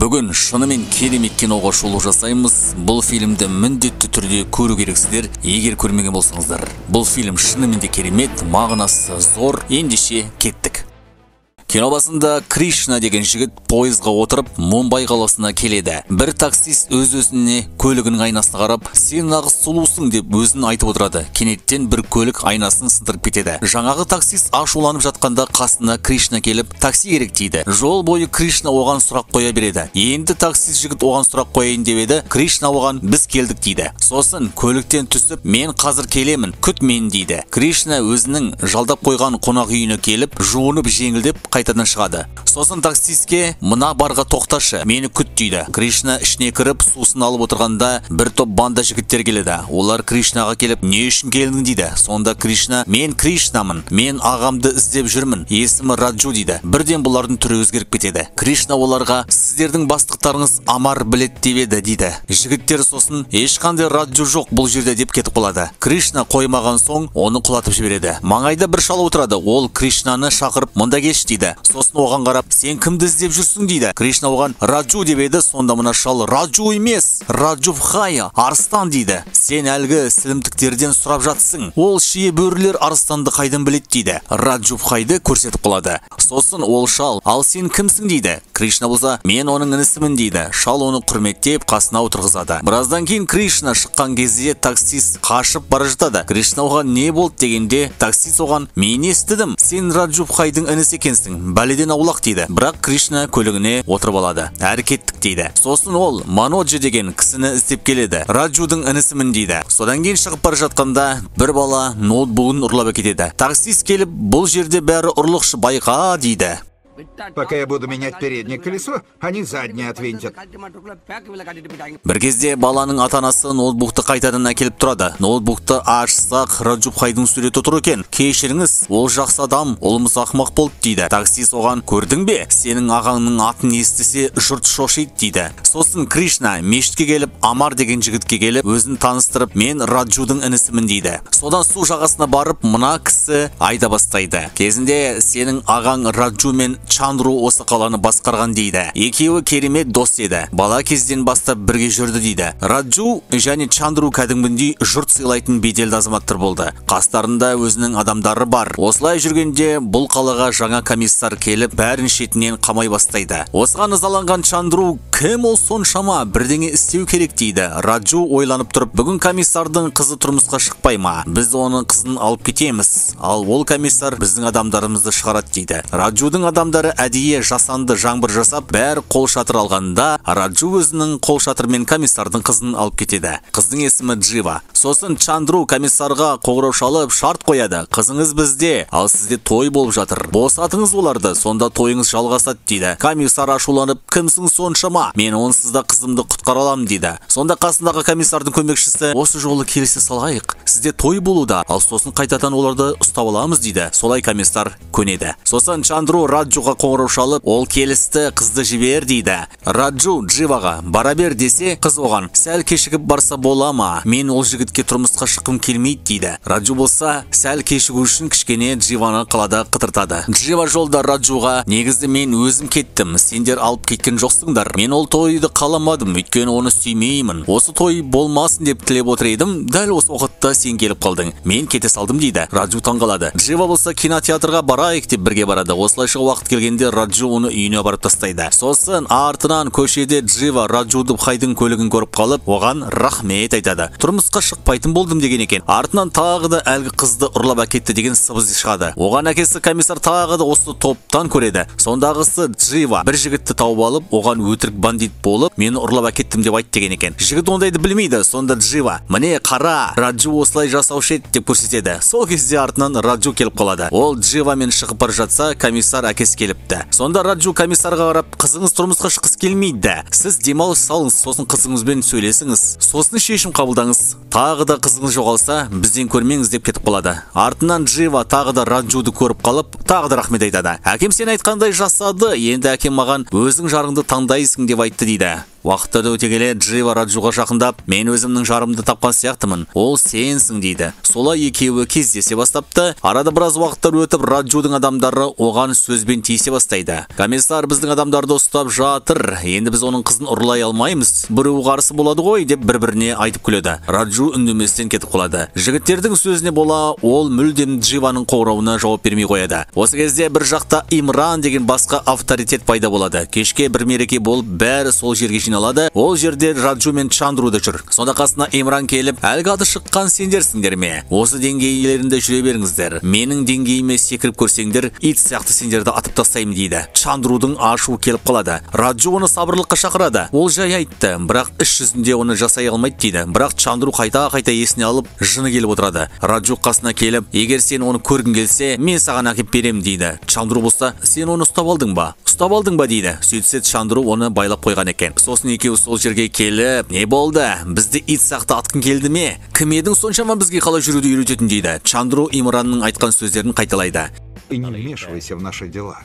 Бүгін шынымен керемет киноға шолу жасаймыз. Бұл фильмді міндетті түрде көру керексіздер, егер көрмеген болсаңыздар. Бұл фильм шынымен де керемет, мағынасы зор. Ендеше кеттік. Кино басында Кришна деген жігіт пойызға отырып Мумбай қаласына келеді. Бір таксист өз-өзіне көлігінің айнасына қарап, сен нағыз сұлусың деп өзін айтып отырады. Кенеттен бір көлік айнасын сындырып кетеді. Жаңағы таксист ашуланып жатқанда қасына Кришна келіп, такси керек дейді. Жол бойы Кришна оған сұрақ қоя береді. Енді таксист жігіт оған сұрақ қояйын деп еді, Кришна оған біз келдік дейді. Сосын көліктен түсіп, мен қазір келемін, күт мені дейді. Кришна өзінің жалдап қойған қонақ үйіне келіп, жуынып жеңілдеп қайтадан шығады. Сосын таксистке мына барға тоқташы, мені күт дейді. Кришна ішіне кіріп сусын алып отырғанда бір топ банда жігіттер келеді. Олар Кришнаға келіп, не үшін келдің дейді. Сонда Кришна, мен Кришнамын, мен ағамды іздеп жүрмін, есімі Раджу дейді. Бірден бұлардың түрі өзгеріп кетеді. Кришна оларға, сіздердің бастықтарыңыз Амар білет деп еді дейді. Жігіттер сосын, ешқандай Раджу жоқ бұл жерде деп кетіп қалады. Кришна қоймаған соң оны құлатып жібереді. Маңайда бір шал отырады. Ол Кришнаны шақырып, мұнда келші дейді. Сосын оған қарап, сен кімді іздеп жүрсің дейді. Кришна оған Раджу деп еді. Сонда мына шал, Раджу емес, Раджубхая, арыстан дейді. Сен әлгі сілімтіктерден сұрап жатсың. Ол шие бөрілер арыстанды қайдан білет дейді. Раджубхайды көрсетіп қалады. Сосын ол шал, ал сен кімсің дейді. Кришна болса, мен оның інісімін дейді. Шал оны құрметтеп қасына отырғызады. Біраздан кейін Кришна шыққан кезде таксист қашып бара жатады. Кришна оған не болды дегенде, таксист оған, мен естідім, сен Раджубхайдың інісі екенсің, бәледен аулақ дейді. Бірақ Кришна көлігіне отырып алады. Әрі кеттік дейді. Сосын ол Маноджи деген кісіні іздеп келеді. Раджудың інісімін дейді. Содан кейін шығып бара жатқанда бір бала ноутбугын ұрлап әкетеді. Таксист келіп, бұл жерде бәрі ұрлықшы, байқа дейді. Пока я буду менять переднее колесо, они заднее отвинтят. Бір кезде баланың ата-анасы ноутбукты қайтадан әкеліп тұрады. Ноутбукты ашсақ, Раджубхайдың суреті тұр екен. Кешіріңіз, ол жақсы адам, ұлымыз ақымақ болды дейді. Таксист оған, көрдің бе? Сенің ағаңның атын естісе, жұрт шошиды дейді. Сосын Кришна мешітке келіп, Амар деген жігітке келіп, өзін таныстырып, мен Раджудың інісімін дейді. Содан су жағасына барып, мына кісі айда бастайды. Кезінде сенің ағаң Раджу мен Чандру осы қаланы басқарған дейді. Екеуі керемет дос еді. Бала кезден бастап бірге жүрді дейді. Раджу және Чандру кәдімгідей жұрт сыйлайтын беделді азаматтар болды. Қастарында өзінің адамдары бар. Осылай жүргенде бұл қалаға жаңа комиссар келіп, бәрін шетінен қамай бастайды. Осыған ызаланған Чандру, кім ол соншама, бірдеңе істеу керек дейді. Раджу ойланып тұрып, бүгін комиссардың қызы тұрмысқа шықпай ма? Біз оның қызын алып кетеміз. Ал ол комиссар біздің адамдарымызды шығарады дейді. Раджудың адамдары әдейі жасанды жаңбыр жасап, бәрі қол шатыр алғанда, Раджу өзінің қол шатырмен комиссардың қызын алып кетеді. Қыздың есімі Джива. Сосын Чандру комиссарға қоңырау шалып шарт қояды. Қызыңыз бізде, ал сізде той болып жатыр. Босатыңыз оларды, сонда тойыңыз жалғасады дейді. Комиссар ашуланып, кімсің соншама? Мен онсыз да қызымды құтқара аламын дейді. Сонда қасындағы комиссардың көмекшісі, осы жолы келісе салайық. Сізде той болуда, ал сосын қайтадан оларды ұстап аламыз дейді. Солай комиссар көнеді. Сосын Чандру Раджуға қоңырау шалып, ол келісті, қызды жібер дейді. Раджу Дживаға бара бер десе, қыз оған, сәл кешігіп барса бола ма? Мен ол жігітке тұрмысқа шыққым келмейді дейді. Раджу болса, сәл кешігу үшін кішкене Дживаны қалада қыдыртады. Джива жолда Раджуға, негізді мен өзім кеттім, сендер алып кеткен жоқсыңдар. Мен ол тойды қаламадым, өйткені оны сүймеймін. Осы той болмасын деп тілеп отыр едім, дәл осы уақытта сен келіп қалдың. Мен кете салдым дейді. Раджу таңғалады. Джива болса кинотеатрға барайық деп бірге барады. Осылайша уақыт келгенде Раджу оны үйіне барып тастайды. Сосын артынан көшеде Джива Раджубхайдың көлігін көріп қалып, оған рахмет айтады. Тұрмысқа шықпайтын болдым деген екен. Артынан тағы да әлгі қызды ұрлап әкетті деген сыбыс шығады. Оған әкесі комиссар тағы да осы топтан көреді. Сондағысы Джива бір жігітті тауып алып, оған өтірік бандит болып, мені ұрлап әкеттім деп айт деген екен. Жігіт ондайды білмейді. Сонда Джива, міне қара, Раджу осылай жасаушы еді деп көрсетеді. Сол кезде артынан Раджу келіп қалады. Ол Дживамен шығып бара жатса, комиссар әкесі келіпті. Сонда Раджу комиссарға қарап, қызыңыз тұрмысқа шыққысы келмейді. Сіз демалыс салыңыз, сосын қызыңызбен сөйлесіңіз. Сосын шешім қабылдаңыз. Тағы да қызыңыз жоғалса, бізден көрмеңіз деп кетіп қалады. Артынан Джива тағы да Раджуды көріп қалып, тағы да рахмет айтады. Әкем сен айтқандай жасады, енді әкем маған өзің жарыңды таңдайсың деп айтты дейді. Уақытта өте келе Джива Раджуға жақындап, мен өзімнің жарымды тапқан сияқтымын, ол сенсің дейді. Солай екеуі кездесе бастапты. Арада біраз уақыттар өтіп, Раджудың адамдары оған сөзбен тиісе бастайды. Комиссар біздің адамдарды ұстап жатыр, енді біз оның қызын ұрлай алмаймыз. Біреу қарсы болады ғой деп бір-біріне айтып күледі. Раджу үндеместен кетіп қалады. Жігіттердің сөзіне бола, ол мүлдем Дживаның қоңырауына жауап бермей қояды. Осы кезде бір жақта Имран деген басқа авторитет пайда болады. Кешке бір мереке болып, бәрі сол жерге жиналады. Ол жерде Раджу мен Чандру да жүр. Сонда қасына Имран келіп, әлгі аты шыққан сендерсіңдер ме? Осы деңгейлерінде жүре беріңіздер. Менің деңгейіме секіріп көрсеңдер, ит сияқты сендерді атып тастаймын дейді. Чандрудың ашу келіп қалады. Раджу оны сабырлыққа шақырады. Ол жай айтты, бірақ іс жүзінде оны жасай алмайды дейді. Бірақ Чандру қайта-қайта есіне алып, жыны келіп отырады. Раджу қасына келіп, егер сен оны көргің келсе, мен саған әкеп берем дейді. Чандру болса, сен оны ұстап алдың ба? Ұстап алдың ба дейді. Сөйтсе Чандру оны байлап қойған екен. Сосын екеуі сол жерге келіп, не болды? Бізді ит сияқты атқың келді ме? Кім едің соншама бізге қалай жүруді үйрететін дейді. Чандру Имранның айтқан сөздерін қайталайды. И не вмешивайся в наши дела.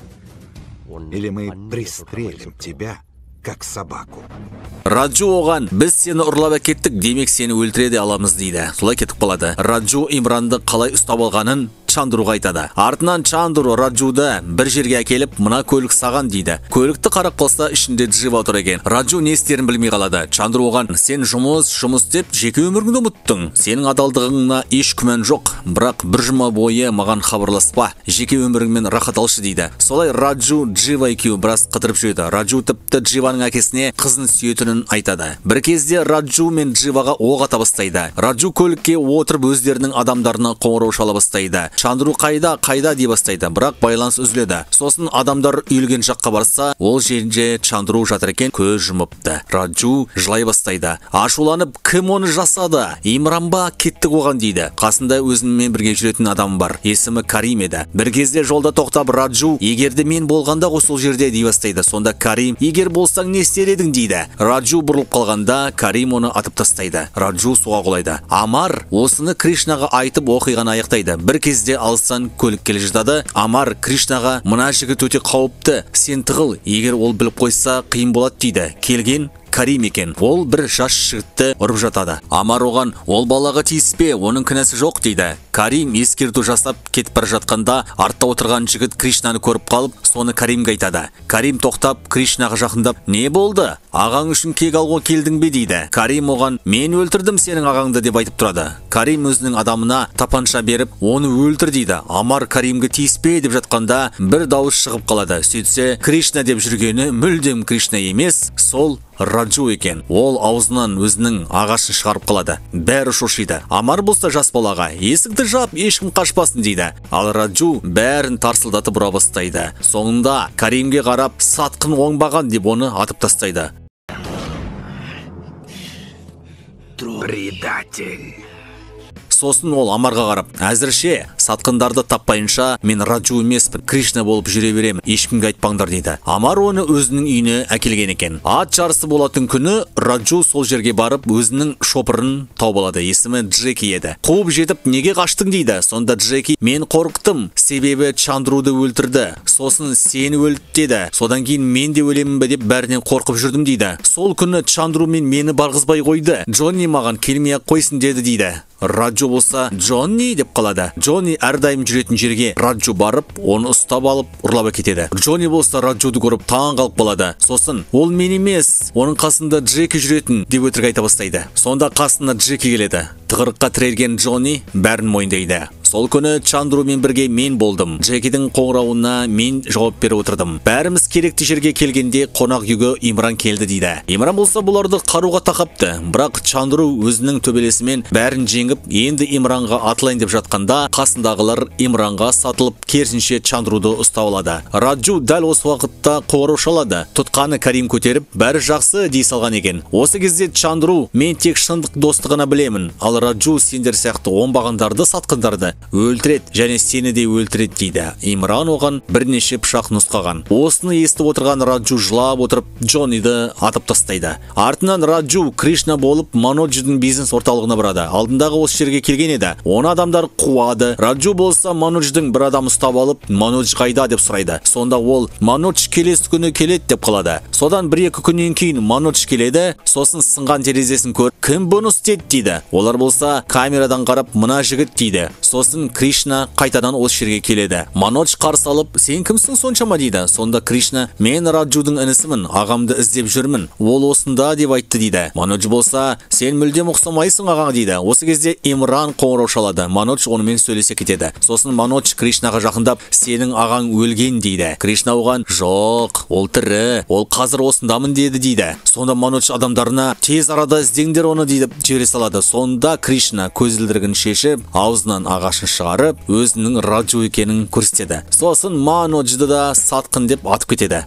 Или мы пристрелим тебя, как собаку. Раджу оған, біз сені ұрлап әкеттік, демек сені өлтіре де аламыз дейді. Солай кетіп қалады. Раджу Имранды қалай ұстап алғанын Чандруға айтады. Артынан Чандру Раджуды бір жерге әкеліп, мына көлік саған дейді. Көлікті қарап қалса, ішінде Джива отыр екен. Раджу не істерін білмей қалады. Чандру оған, сен жұмыс деп жеке өміріңді ұмыттың. Сенің адалдығыңа еш күмән жоқ, бірақ бір жұма бойы маған хабарласпа, жеке өміріңмен рахат алшы дейді. Солай Раджу Джива екеуі біраз қыдырып жүреді. Раджу тіпті Дживаның әкесіне қызын сүйетінін айтады. Бір кезде Раджу мен Дживаға оқ ата бастайды. Раджу көлікке отырып өздерінің адамдарына қоңырау шала бастайды. Чандру қайда дей бастайды, бірақ байланыс үзіледі. Сосын адамдар үйілген жаққа барса, ол жерінде Чандру жатыр екен, көз жұмыпты. Раджу жылай бастайды. Ашуланып, кім оны жасады? Имран ба, кеттік оған дейді. Қасында өзімен бірге жүретін адам бар. Есімі Карим еді. Бір кезде жолда тоқтап Раджу, егерде мен болғанда ғой сол жерде дей бастайды. Сонда Карим, егер болсаң не істер едің дейді. Раджу бұрылып қалғанда Карим оны атып тастайды. Раджу суға құлайды. Амар осыны Кришнаға айтып оқиғаны аяқтайды. Бір кезде алыстан көлік келе жатады. Амар Кришнаға, мына жігіт өте қауіпті, сен тығыл, егер ол біліп қойса қиын болады дейді. Келген Карим екен. Ол бір жас жігітті ұрып жатады. Амар оған, ол балаға тиіспе, оның кінәсі жоқ дейді. Карим ескерту жасап кетіп бара жатқанда, артта отырған жігіт Кришнаны көріп қалып, соны Каримге айтады. Карим тоқтап, Кришнаға жақындап, не болды? Ағаң үшін кек алуға келдің бе дейді. Карим оған, мен өлтірдім сенің ағаңды деп айтып тұрады. Карим өзінің адамына тапанша беріп, оны өлтір дейді. Амар Каримге тиіспе деп жатқанда, бір дауыс шығып қалады. Сөйтсе, Кришна деп жүргені мүлдем Кришна емес, сол Раджу екен. Ол аузынан өзінің ағашын шығарып қалады. Бәрі шошиды. Амар болса жас балаға, есікті жап, ешкім қашпасын дейді. Ал Раджу бәрін тарсылдатып ұра бастайды. Соңында Каримге қарап, сатқын оңбаған деп оны атып тастайды. Предатель. Сосын ол Амарға қарап, әзірше сатқындарды таппайынша мен Раджу емеспін, Кришна болып жүре беремін, ешкімге айтпаңдар дейді. Амар оны өзінің үйіне әкелген екен. Ат жарысы болатын күні Раджу сол жерге барып өзінің шопырын тауып алады. Есімі Джеки еді. Қуып жетіп, неге қаштың дейді. Сонда Джеки, мен қорықтым, себебі Чандруды өлтірді. Сосын сені өлтірді деді. Содан кейін мен де өлемін бе деп бәрінен қорқып жүрдім дейді. Сол күні Чандру мен мені барғызбай қойды. Джонни маған келмей ақ қойсын деді дейді. Раджу болса, Джонни деп қалады. Джонни әрдайым жүретін жерге Раджу барып, оны ұстап алып, ұрлап кетеді. Джонни болса Раджуды көріп таң қалып қалады. Сосын, ол мен емес, оның қасында Джеки жүретін деп өтірік айта бастайды. Сонда қасына Джеки келеді. Тығырыққа тірелген Джонни бәрін мойындайды. Сол күні Чандрумен бірге мен болдым. Джекидің қоңырауына мен жауап беріп отырдым. Бәріміз керекті жерге келгенде қонақ үйге Имран келді дейді. Имран болса бұларды қаруға тақапты. Бірақ Чандру өзінің төбелесімен бәрін жеңіп, енді Имранға атылайын деп жатқанда, қасындағылар Имранға сатылып, керісінше Чандруды ұстап алады. Раджу дәл осы уақытта қоңырау шалады. Тұтқаны Карим көтеріп, бәрі жақсы дей салған екен. Осы кезде Чандру, мен тек шындық досты ғана білемін. Ал Раджу сендер сияқты оңбағандарды, сатқындарды өлтіреді және сені де өлтіреді дейді. Имран оған бірнеше пышақ нұсқаған. Осыны естіп отырған Раджу жылап отырып Джонниді атып тастайды. Артынан Раджу Кришна болып Манодждың бизнес орталығына барады. Алдындағы осы жерге келген еді. Оны адамдар қуады. Раджу болса Манодждың бір адам ұстап алып, Манодж қайда деп сұрайды. Сонда ол Манодж келесі күні келеді деп қалады. Содан 1-2 күннен кейін Манодж келеді. Сосын сынған терезесін көріп, кім бұны істеді дейді. Олар болса камерадан қарап, мына жігіт дейді. Сосын сосын Кришна қайтадан осы жерге келеді. Манодж қарсы алып, сен кімсің соншама дейді. Сонда Кришна, мен Раджудың інісімін, ағамды іздеп жүрмін. Ол осында деп айтты дейді. Манодж болса, сен мүлдем ұқсамайсың ағаң дейді. Осы кезде Имран қоңырау шалады. Манодж онымен сөйлесе кетеді. Сосын Манодж Кришнаға жақындап, сенің ағаң өлген дейді. Кришна оған, жоқ, ол тірі, ол қазір осындамын деді дейді. Сонда Манодж адамдарына, тез арада іздеңдер оны дейді жібере салады. Сонда Кришна көзілдірігін шешіп, аузынан ағашын шығарып, өзінің Раджу екенін көрсетеді. Сосын Маноджды да сатқын деп атып кетеді.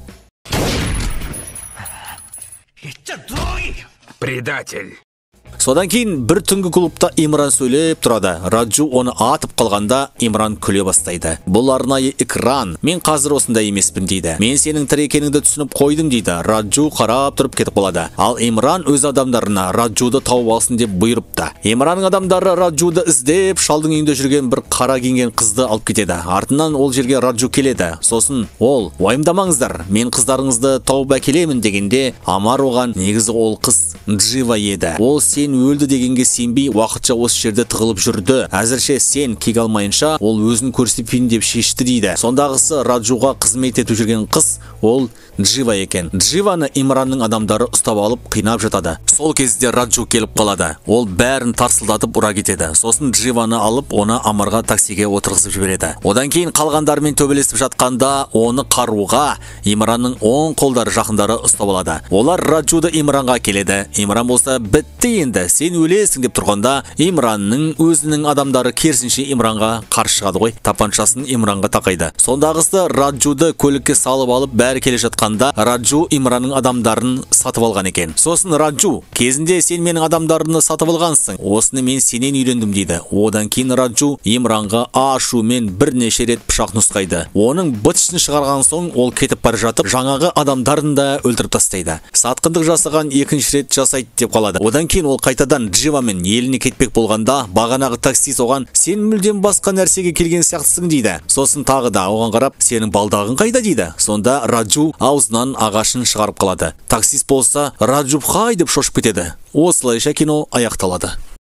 Предатель! Содан кейін бір түнгі клубта Имран сөйлеп тұрады. Раджу оны атып қалғанда Имран күле бастайды. Бұл арнайы экран. Мен қазір осында емеспін дейді. Мен сенің тірі екеніңді түсініп қойдым дейді. Раджу қарап тұрып кетіп қалады. Ал Имран өз адамдарына Раджуды тауып алсын деп бұйырыпты. Имранның адамдары Раджуды іздеп, шалдың үйінде жүрген бір қара киінген қызды алып кетеді. Артынан ол жерге Раджу келеді. Сосын ол, уайымдамаңыздар, мен қыздарыңызды тауып әкелемін дегенде, Амар оған, негізі ол қыз Джива еді. Ол сен өлді дегенге сенбей уақытша осы жерде тығылып жүрді. Әзірше сен кек алмайынша ол өзін көрсетпейін деп шешті дейді. Сондағысы Раджуға қызмет етіп жүрген қыз ол Джива екен. Дживаны Имранның адамдары ұстап алып қинап жатады. Сол кезде Раджу келіп қалады. Ол бәрін тарсылдатып ұра кетеді. Сосын Дживаны алып оны Амарға таксиге отырғызып жібереді. Одан кейін қалғандармен төбелесіп жатқанда оны қаруға Имранның оң қолдары жақындары ұстап алады. Олар Раджуды Имранға келеді. Имран болса бітті енді, сен өлесің деп тұрғанда Имранның өзінің адамдары керісінше Имранға қарсы шығады ғой. Тапаншасын Имранға тақайды. Сондағысы Раджуды көлікке салып алып бәрі келе жатқанда Раджу Имранның адамдарын сатып алған екен. Сосын Раджу, кезінде сен менің адамдарымды сатып алғансың, осыны мен сенен үйлендім дейді. Одан кейін Раджу Имранға ашумен бірнеше рет пышақ нұсқайды. Оның бытышын шығарған соң ол кетіп бара жатып, жаңағы адамдарын да өлтіріп тастайды. Сатқындық жасаған екінші рет жасайды деп қалады. Одан кейін ол қайтадан Дживамен еліне кетпек болғанда, бағанағы такси соған, сен мүлдем басқа нәрсеге келген сияқтысың дейді. Сосын тағы да оған қарап, сенің балдағың қайда дейді. Сонда Раджу аузынан ағашын шығарып қалады. Таксист болса, Раджу хай деп шошып кетеді. Осылайша кино аяқталады.